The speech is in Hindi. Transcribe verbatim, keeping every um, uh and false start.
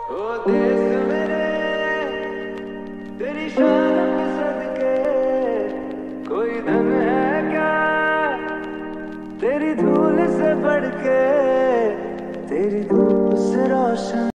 ओ देश मेरे तेरी शान पे सदके, कोई धन है क्या तेरी धूल से बढ़ के, तेरी धूप से रोशन।